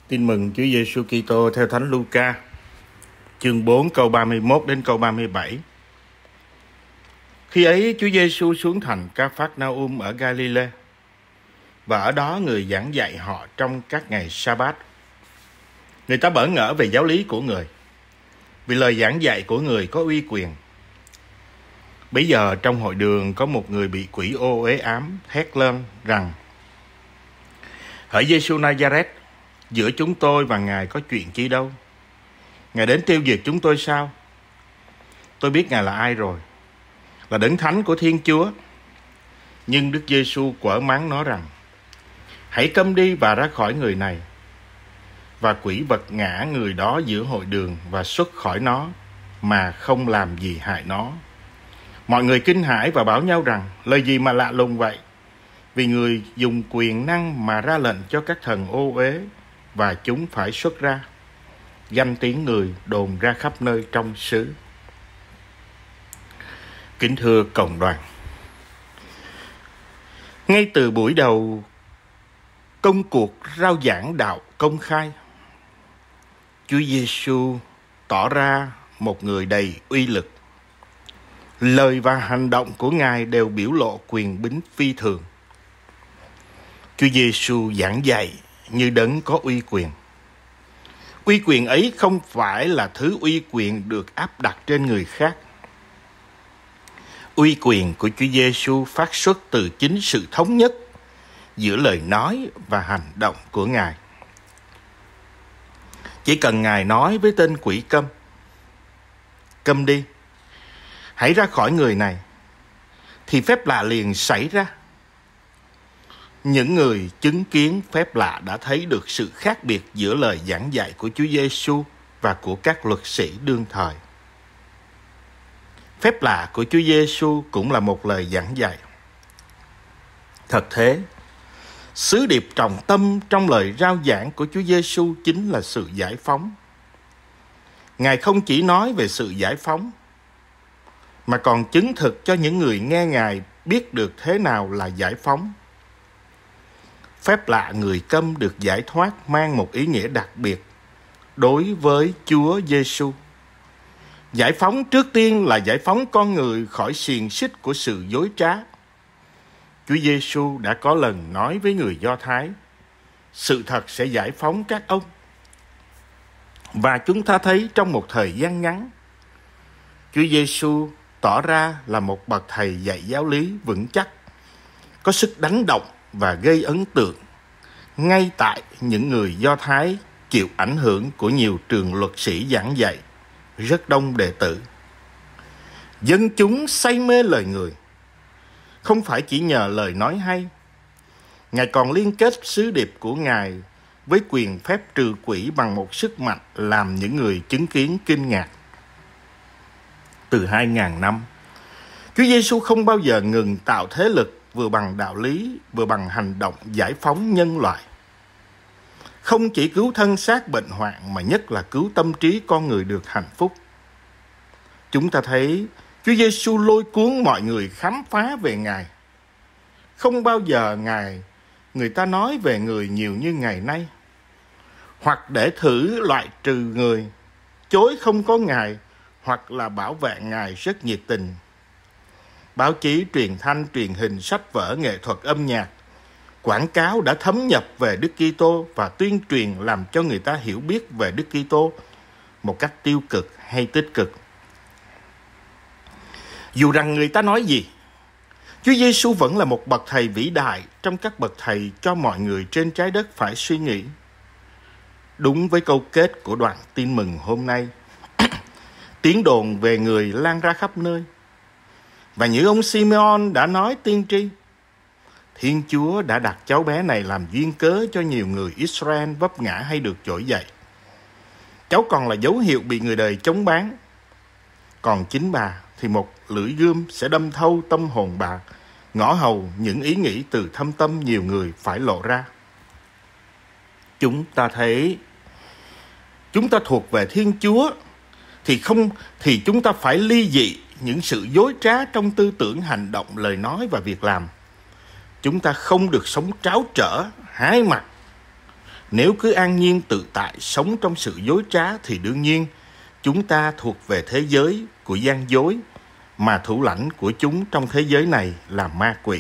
Tin mừng Chúa Giêsu Kitô theo Thánh Luca, chương 4 câu 31 đến câu 37. Khi ấy Chúa Giêsu xuống thành Ca-phác-na-um ở Ga-li-lê, và ở đó người giảng dạy họ trong các ngày sa-bát. Người ta bỡ ngỡ về giáo lý của người, vì lời giảng dạy của người có uy quyền. Bấy giờ trong hội đường có một người bị quỷ ô uế ám hét lên rằng: Hỡi Giêsu Na-za-rét, giữa chúng tôi và Ngài có chuyện chi đâu? Ngài đến tiêu diệt chúng tôi sao? Tôi biết Ngài là ai rồi, là Đấng Thánh của Thiên Chúa. Nhưng Đức Giêsu quở mắng nó rằng: Hãy câm đi và ra khỏi người này. Và quỷ vật ngã người đó giữa hội đường và xuất khỏi nó, mà không làm gì hại nó. Mọi người kinh hãi và bảo nhau rằng: Lời gì mà lạ lùng vậy? Vì người dùng quyền năng mà ra lệnh cho các thần ô uế, và chúng phải xuất ra. Danh tiếng người đồn ra khắp nơi trong xứ. Kính thưa cộng đoàn, ngay từ buổi đầu công cuộc rao giảng đạo công khai, Chúa Giêsu tỏ ra một người đầy uy lực. Lời và hành động của Ngài đều biểu lộ quyền bính phi thường. Chúa Giêsu giảng dạy như Đấng có uy quyền. Uy quyền ấy không phải là thứ uy quyền được áp đặt trên người khác. Uy quyền của Chúa Giêsu phát xuất từ chính sự thống nhất giữa lời nói và hành động của Ngài. Chỉ cần Ngài nói với tên quỷ câm: Câm đi, hãy ra khỏi người này, thì phép lạ liền xảy ra. Những người chứng kiến phép lạ đã thấy được sự khác biệt giữa lời giảng dạy của Chúa Giêsu và của các luật sĩ đương thời. Phép lạ của Chúa Giêsu cũng là một lời giảng dạy. Thật thế, sứ điệp trọng tâm trong lời rao giảng của Chúa Giêsu chính là sự giải phóng. Ngài không chỉ nói về sự giải phóng, mà còn chứng thực cho những người nghe Ngài biết được thế nào là giải phóng. Phép lạ người câm được giải thoát mang một ý nghĩa đặc biệt đối với Chúa Giêsu. Giải phóng trước tiên là giải phóng con người khỏi xiềng xích của sự dối trá. Chúa Giêsu đã có lần nói với người Do Thái: Sự thật sẽ giải phóng các ông. Và chúng ta thấy trong một thời gian ngắn, Chúa Giêsu tỏ ra là một bậc thầy dạy giáo lý vững chắc, có sức đánh động và gây ấn tượng ngay tại những người Do Thái chịu ảnh hưởng của nhiều trường luật sĩ giảng dạy, rất đông đệ tử. Dân chúng say mê lời người, không phải chỉ nhờ lời nói hay. Ngài còn liên kết sứ điệp của Ngài với quyền phép trừ quỷ bằng một sức mạnh làm những người chứng kiến kinh ngạc. Từ 2000 năm, Chúa Giêsu không bao giờ ngừng tạo thế lực vừa bằng đạo lý, vừa bằng hành động giải phóng nhân loại. Không chỉ cứu thân xác bệnh hoạn, mà nhất là cứu tâm trí con người được hạnh phúc. Chúng ta thấy Chúa Giêsu lôi cuốn mọi người khám phá về Ngài. Không bao giờ người ta nói về người nhiều như ngày nay. Hoặc để thử loại trừ người, chối không có Ngài, hoặc là bảo vệ Ngài rất nhiệt tình. Báo chí, truyền thanh, truyền hình, sách vở, nghệ thuật, âm nhạc, quảng cáo đã thấm nhập về Đức Kitô và tuyên truyền làm cho người ta hiểu biết về Đức Kitô một cách tiêu cực hay tích cực. Dù rằng người ta nói gì, Chúa Giêsu vẫn là một bậc thầy vĩ đại trong các bậc thầy cho mọi người trên trái đất phải suy nghĩ. Đúng với câu kết của đoạn tin mừng hôm nay, tiếng đồn về người lan ra khắp nơi. Và như ông Simeon đã nói tiên tri, Thiên Chúa đã đặt cháu bé này làm duyên cớ cho nhiều người Israel vấp ngã hay được trỗi dậy. Cháu còn là dấu hiệu bị người đời chống bán. Còn chính bà thì một lưỡi gươm sẽ đâm thâu tâm hồn bà, ngõ hầu những ý nghĩ từ thâm tâm nhiều người phải lộ ra. Chúng ta thấy chúng ta thuộc về Thiên Chúa thì chúng ta phải ly dị những sự dối trá trong tư tưởng, hành động, lời nói và việc làm. Chúng ta không được sống tráo trở, hai mặt, Nếu cứ an nhiên tự tại sống trong sự dối trá thì đương nhiên chúng ta thuộc về thế giới của gian dối, mà thủ lãnh của chúng trong thế giới này là ma quỷ.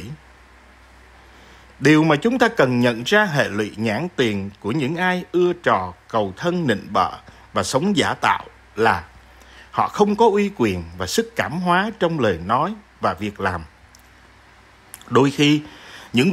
Điều mà chúng ta cần nhận ra hệ lụy nhãn tiền của những ai ưa trò cầu thân nịnh bợ và sống giả tạo là họ không có uy quyền và sức cảm hóa trong lời nói và việc làm. Đôi khi, những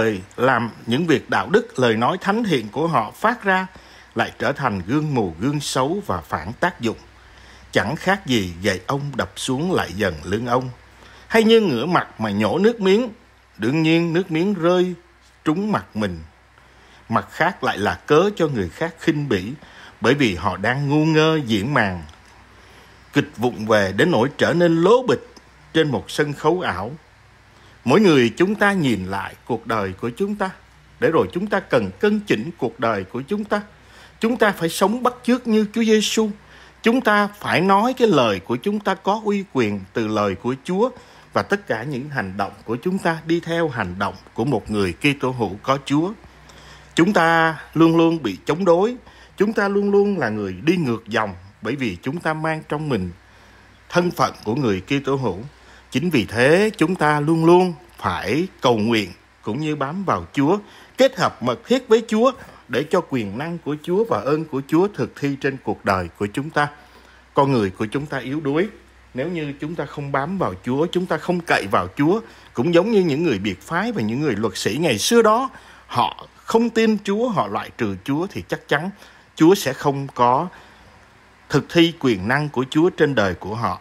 việc đạo đức, lời nói thánh thiện của họ phát ra lại trở thành gương mù, gương xấu và phản tác dụng. Chẳng khác gì gậy ông đập xuống lại dần lưng ông, hay như ngửa mặt mà nhổ nước miếng. Đương nhiên nước miếng rơi trúng mặt mình. Mặt khác lại là cớ cho người khác khinh bỉ, bởi vì họ đang ngu ngơ diễn màn kịch vụng về đến nỗi trở nên lố bịch trên một sân khấu ảo. Mỗi người chúng ta nhìn lại cuộc đời của chúng ta, để rồi chúng ta cần cân chỉnh cuộc đời của chúng ta. Chúng ta phải sống bắt chước như Chúa Giêsu. Chúng ta phải nói cái lời của chúng ta có uy quyền từ lời của Chúa, và tất cả những hành động của chúng ta đi theo hành động của một người Kitô hữu có Chúa. Chúng ta luôn luôn bị chống đối. Chúng ta luôn luôn là người đi ngược dòng, bởi vì chúng ta mang trong mình thân phận của người Kitô hữu. Chính vì thế chúng ta luôn luôn phải cầu nguyện cũng như bám vào Chúa, kết hợp mật thiết với Chúa để cho quyền năng của Chúa và ơn của Chúa thực thi trên cuộc đời của chúng ta. Con người của chúng ta yếu đuối. Nếu như chúng ta không bám vào Chúa, chúng ta không cậy vào Chúa, cũng giống như những người biệt phái và những người luật sĩ ngày xưa đó, họ không tin Chúa, họ loại trừ Chúa, thì chắc chắn Chúa sẽ không có thực thi quyền năng của Chúa trên đời của họ.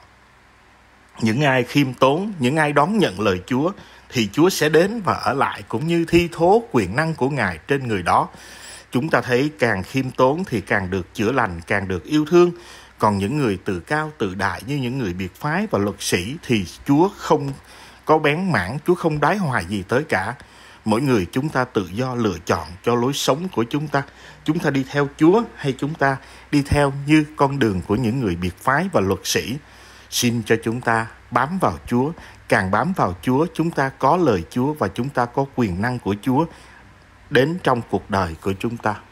Những ai khiêm tốn, những ai đón nhận lời Chúa thì Chúa sẽ đến và ở lại, cũng như thi thố quyền năng của Ngài trên người đó. Chúng ta thấy càng khiêm tốn thì càng được chữa lành, càng được yêu thương. Còn những người tự cao tự đại như những người biệt phái và luật sĩ thì Chúa không có bén mảng, Chúa không đái hoài gì tới cả. Mỗi người chúng ta tự do lựa chọn cho lối sống của chúng ta. Chúng ta đi theo Chúa hay chúng ta đi theo như con đường của những người biệt phái và luật sĩ. Xin cho chúng ta bám vào Chúa. Càng bám vào Chúa, chúng ta có lời Chúa và chúng ta có quyền năng của Chúa đến trong cuộc đời của chúng ta.